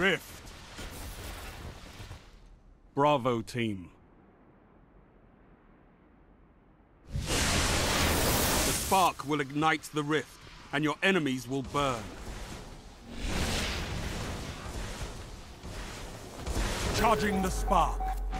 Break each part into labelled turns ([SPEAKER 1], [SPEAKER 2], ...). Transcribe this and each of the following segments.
[SPEAKER 1] Rift. Bravo team. The spark will ignite the rift, and your enemies will burn. Charging the spark.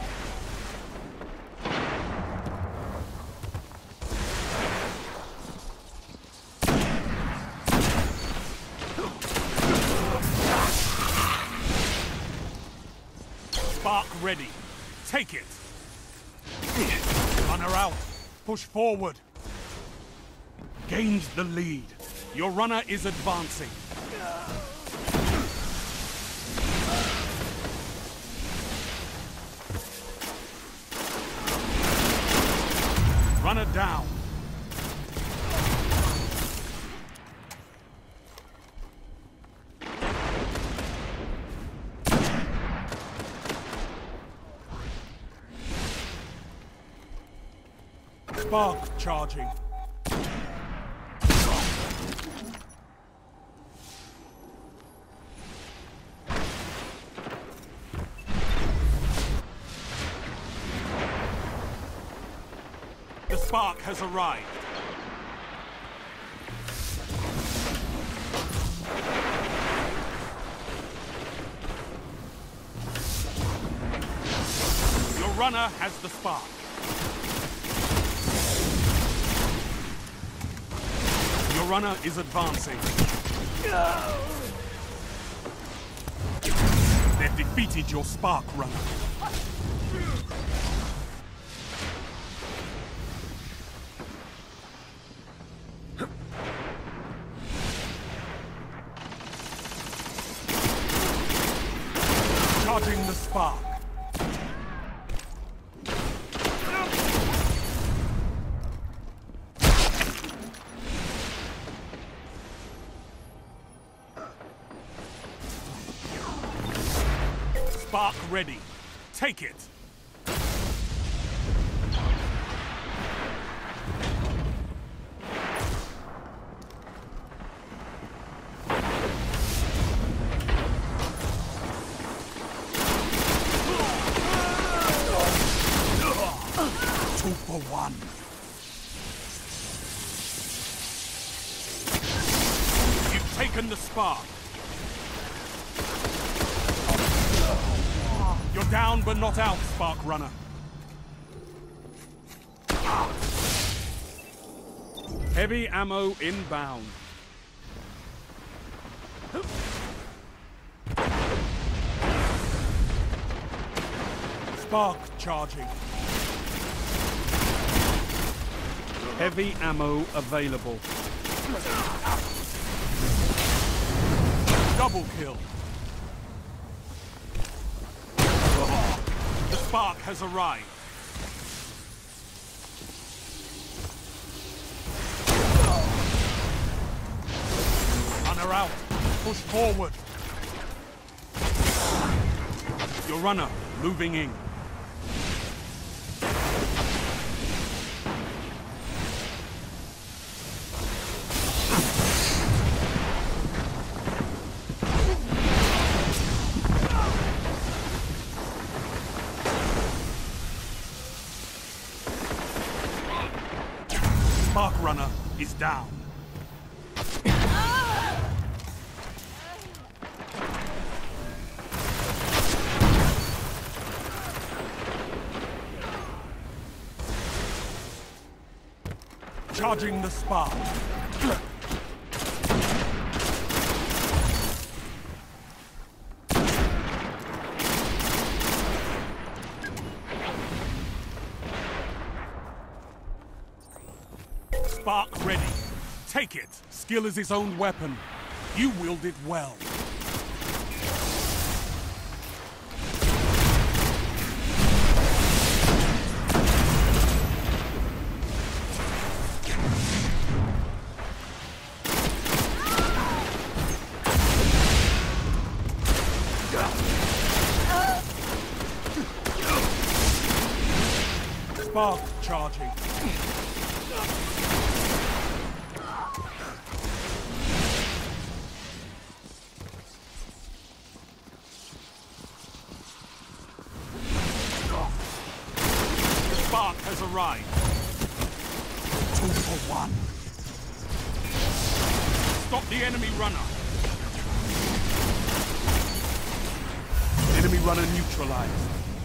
[SPEAKER 1] Spark ready. Take it. Runner out. Push forward. Gains the lead. Your runner is advancing. Runner down. Spark charging. The spark has arrived. Your runner has the spark. Your runner is advancing. They've defeated your spark runner. Charging the spark. Spark ready. Take it. Two for one. You've taken the spark. You're down but not out, Spark Runner. Heavy ammo inbound. Spark charging. Heavy ammo available. Double kill. The spark has arrived. Runner out. Push forward. Your runner moving in. Spark Runner is down. Charging the spark. Spark ready. Take it. Skill is his own weapon. You wield it well. Spark charging.
[SPEAKER 2] arrived.
[SPEAKER 1] 2 for 1.
[SPEAKER 2] Stop the enemy runner.
[SPEAKER 1] Enemy runner neutralized.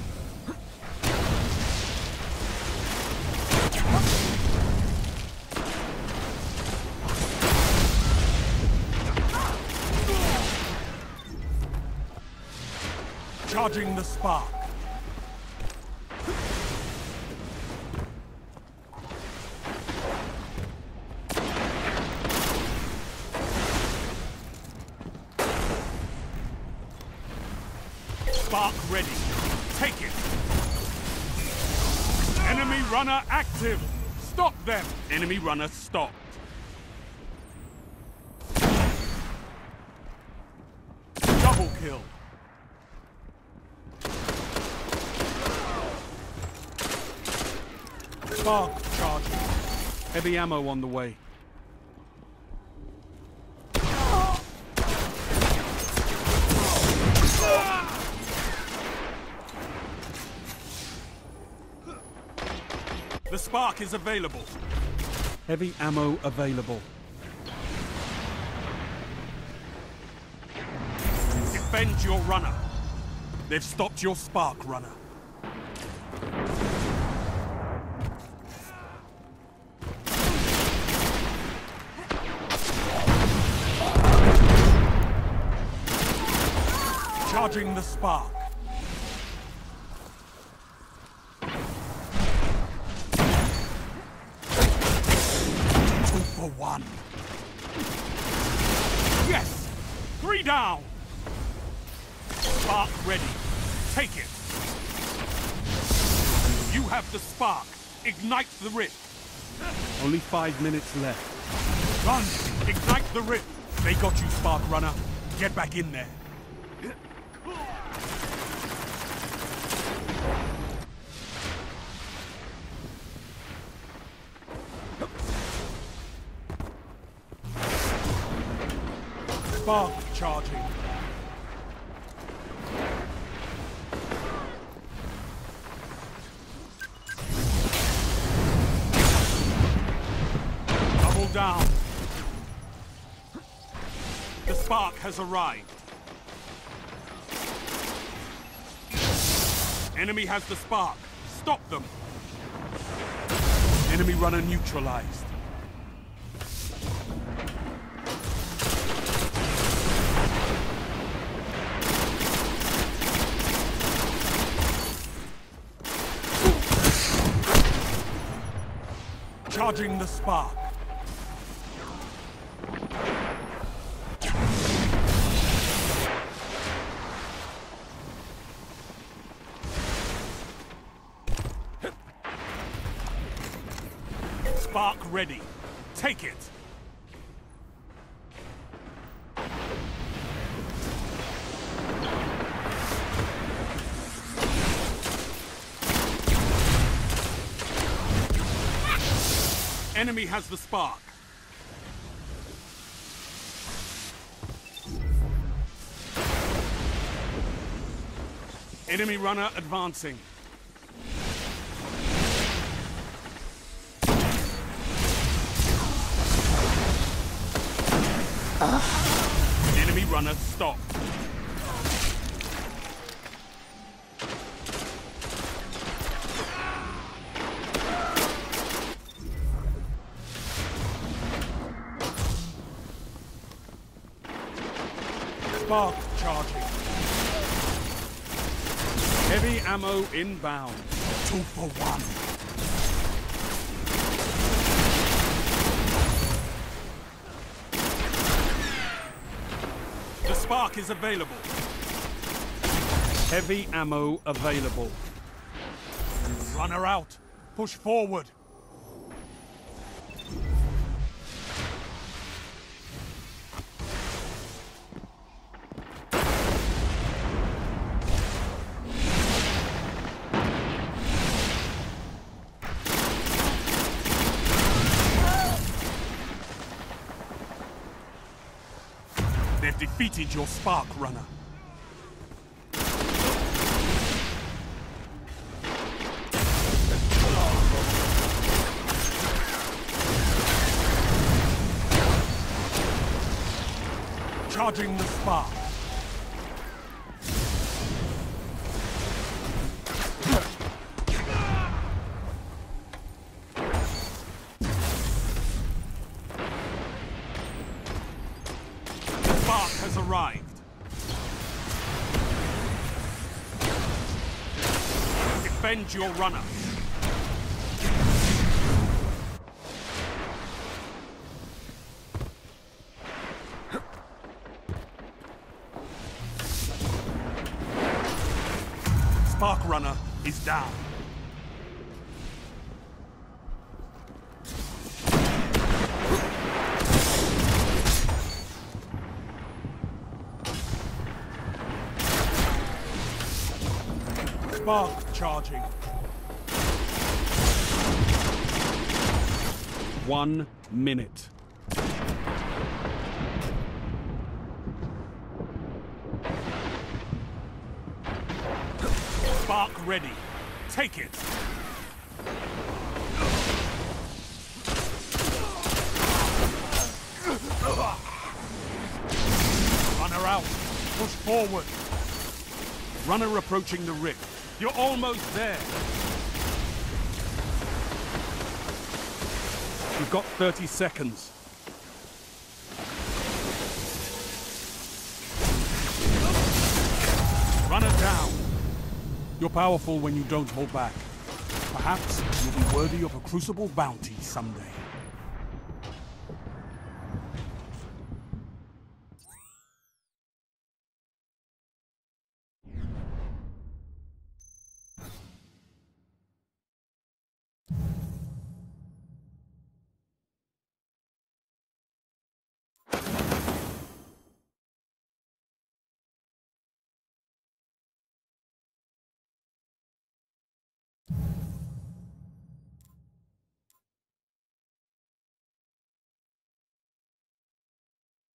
[SPEAKER 1] Charging the spark.
[SPEAKER 2] Spark ready. Take it. Enemy runner active. Stop them. Enemy runner stopped.
[SPEAKER 1] Double kill. Spark charging.
[SPEAKER 2] Heavy ammo on the way.
[SPEAKER 1] The spark is available.
[SPEAKER 2] Heavy ammo available.
[SPEAKER 1] Defend your runner. They've stopped your spark runner. Charging the spark. For 1.
[SPEAKER 2] Yes! 3 down!
[SPEAKER 1] Spark ready. Take it. You have the spark. Ignite the rift.
[SPEAKER 2] Only 5 minutes left.
[SPEAKER 1] Run! Ignite the rift. They got you, spark runner. Get back in there. Spark charging. Double down. The spark has arrived. Enemy has the spark. Stop them. Enemy runner neutralized. Charging the spark. Spark ready. Take it. Enemy has the spark. Enemy runner advancing. Enemy runner stopped. Spark charging.
[SPEAKER 2] Heavy ammo inbound.
[SPEAKER 1] 2 for 1. The spark is available.
[SPEAKER 2] Heavy ammo available.
[SPEAKER 1] Runner out. Push forward. They've defeated your spark runner. Charging the spark. Spark has arrived. Defend your runner. Spark runner is down. Spark charging. 1 minute. Spark ready. Take it. Runner out. Push forward. Runner approaching the rift. You're almost there. You've got 30 seconds. Runner down. You're powerful when you don't hold back. Perhaps you'll be worthy of a Crucible bounty someday.